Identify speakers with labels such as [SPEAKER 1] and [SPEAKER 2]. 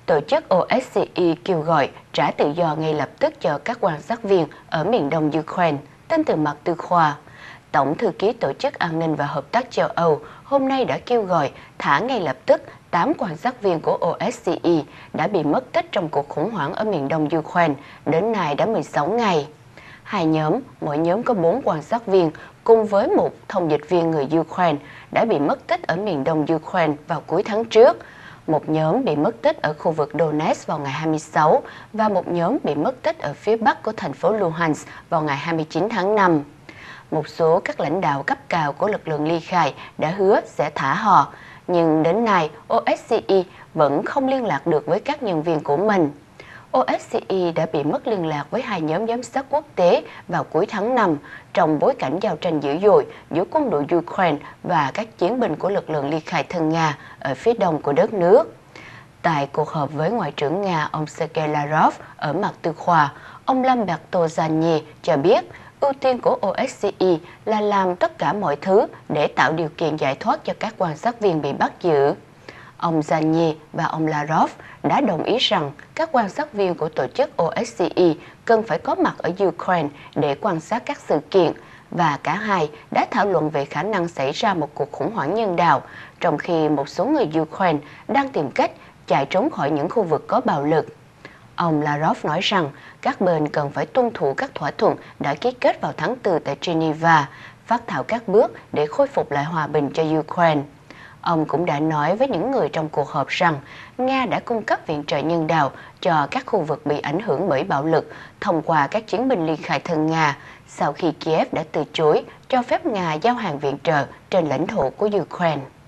[SPEAKER 1] Tổ chức OSCE kêu gọi trả tự do ngay lập tức cho các quan sát viên ở miền đông Ukraine, tin từ mặt Tư Khoa. Tổng thư ký Tổ chức An ninh và Hợp tác châu Âu hôm nay đã kêu gọi thả ngay lập tức 8 quan sát viên của OSCE đã bị mất tích trong cuộc khủng hoảng ở miền đông Ukraine, đến nay đã 16 ngày. Hai nhóm, mỗi nhóm có 4 quan sát viên, cùng với một thông dịch viên người Ukraine đã bị mất tích ở miền đông Ukraine vào cuối tháng trước. Một nhóm bị mất tích ở khu vực Donetsk vào ngày 26 và một nhóm bị mất tích ở phía bắc của thành phố Luhansk vào ngày 29 tháng 5. Một số các lãnh đạo cấp cao của lực lượng ly khai đã hứa sẽ thả họ, nhưng đến nay OSCE vẫn không liên lạc được với các nhân viên của mình. OSCE đã bị mất liên lạc với hai nhóm giám sát quốc tế vào cuối tháng 5 trong bối cảnh giao tranh dữ dội giữa quân đội Ukraine và các chiến binh của lực lượng ly khai thân Nga ở phía đông của đất nước. Tại cuộc họp với Ngoại trưởng Nga ông Sergei Lavrov ở mặt Tư Khoa, ông Lamberto Zanni cho biết ưu tiên của OSCE là làm tất cả mọi thứ để tạo điều kiện giải thoát cho các quan sát viên bị bắt giữ. Ông Zanni và ông Lavrov đã đồng ý rằng các quan sát viên của tổ chức OSCE cần phải có mặt ở Ukraine để quan sát các sự kiện, và cả hai đã thảo luận về khả năng xảy ra một cuộc khủng hoảng nhân đạo, trong khi một số người Ukraine đang tìm cách chạy trốn khỏi những khu vực có bạo lực. Ông Lavrov nói rằng các bên cần phải tuân thủ các thỏa thuận đã ký kết vào tháng 4 tại Geneva, phát thảo các bước để khôi phục lại hòa bình cho Ukraine. Ông cũng đã nói với những người trong cuộc họp rằng Nga đã cung cấp viện trợ nhân đạo cho các khu vực bị ảnh hưởng bởi bạo lực thông qua các chiến binh ly khai thân Nga, sau khi Kiev đã từ chối cho phép Nga giao hàng viện trợ trên lãnh thổ của Ukraine.